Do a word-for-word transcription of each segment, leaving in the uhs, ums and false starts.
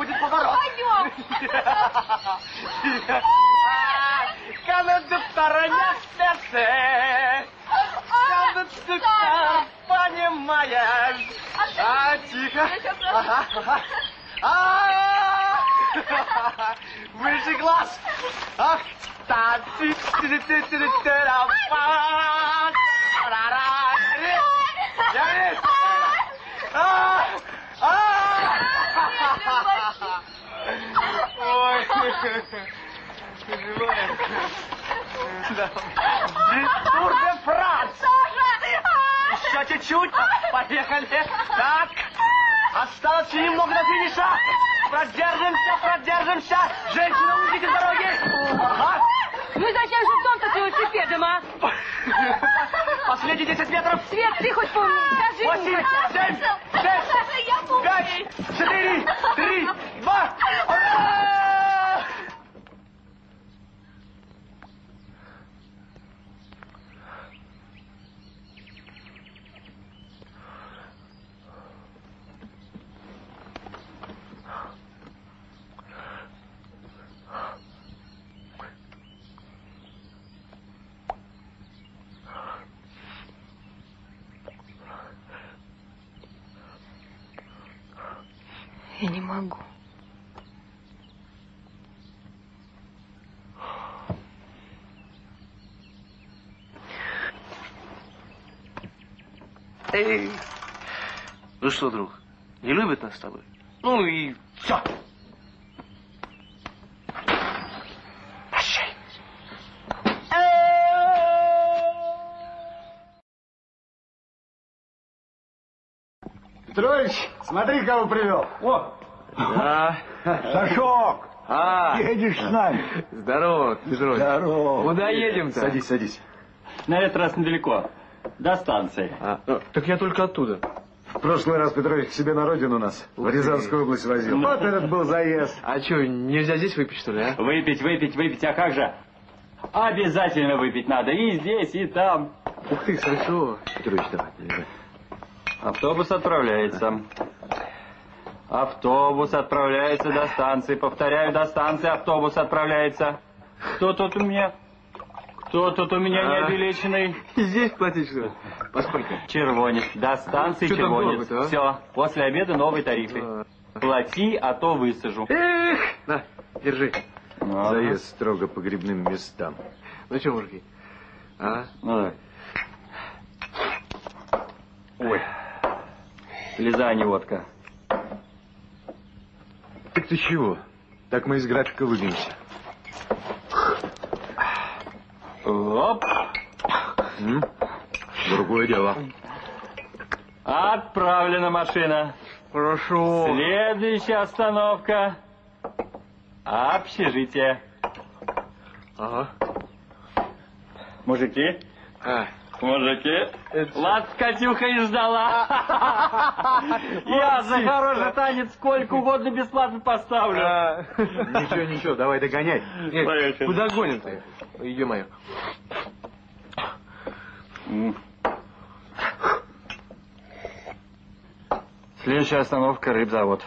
будет поворот. Пойдем. Кондуктора не спеши. Кондуктор, понимаешь. А, тихо. Ага, ага. А, выше глаз. Ах, та ты ты ты ты ты ты ой, живая. Тур де Франс. Еще чуть-чуть. Поехали. Так. Осталось немного до финиша. Продержимся, продержимся. Женщина, уйдите с дороги. Ага. Ну и зачем же в том-то с велосипедом, а? Последние десять метров. Свет, ты хоть помни, скажи Восемь, мне. семь, шесть, пять, четыре, три, два. Ура! Я не могу. Эй. Ну что, друг, не любит нас с тобой? Ну и все. Прощай. Петрович, смотри, кого привел. О! Да. Сашок! А, едешь с нами. Здорово, Петрович. Здорово. Куда едем-то? Садись, садись. На этот раз недалеко. До станции. А, ну, так я только оттуда. В прошлый раз Петрович к себе на родину нас в Рязанскую область возил. Ну. Вот этот был заезд. А что, нельзя здесь выпить, что ли, а? Выпить, выпить, выпить, а как же? Обязательно выпить надо. И здесь, и там. Ух ты, хорошо. Петрович, давай, давай. Автобус отправляется. Автобус отправляется до станции. Повторяю, до станции автобус отправляется. Кто тут у меня? Кто тут у меня А. необелеченный? Здесь платить, что ли? Поскольку? Червонец. До станции Что там червонец. дорого-то, а? Все. После обеда новые тарифы. А. Плати, а то высажу. Эх, на, держи. Ага. Заезд строго по грибным местам. Ну что, мужики? А? Ну давай. Ой. Слеза, не водка. Так ты чего? Так мы из графика выбьемся. Оп. М? Другое дело. Отправлена машина. Хорошо. Следующая остановка. Общежитие. Ага. Мужики, А. мужики. Это- Ладно, Катюха и ждала. Я за хороший танец сколько угодно бесплатно поставлю. А. Ничего, ничего, давай догоняй. Нет, Поехали. куда гоним-то? Ё-моё. М. Следующая остановка — рыбзавод.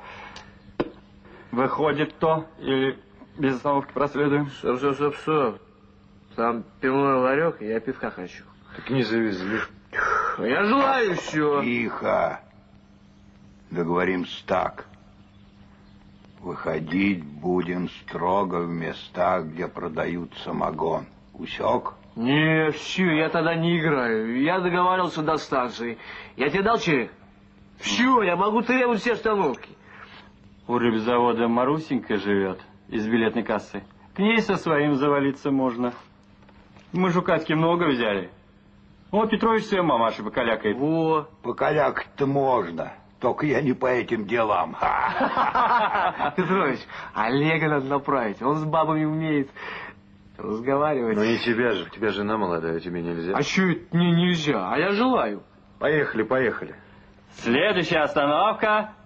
Выходит кто? Или без остановки проследуем? Стоп, стоп, стоп, стоп. Там пивной ларек, я пивка хочу. Так не завезли. Я желаю все. Тихо. Договоримся так. Выходить будем строго в местах, где продают самогон. Усек? Не, все, я тогда не играю. Я договаривался до станции. Я тебе дал чек? Все, я могу требовать все остановки. У рыбзавода Марусенька живет из билетной кассы. К ней со своим завалиться можно. Мы жукатки много взяли. О, Петрович своей мамашей покалякает. Во. Покалякать-то можно. Только я не по этим делам. Ха. Петрович, Олега надо направить. Он с бабами умеет разговаривать. Ну не тебя же, у тебя жена молодая, тебе нельзя. А что это мне нельзя? А я желаю. Поехали, поехали. Следующая остановка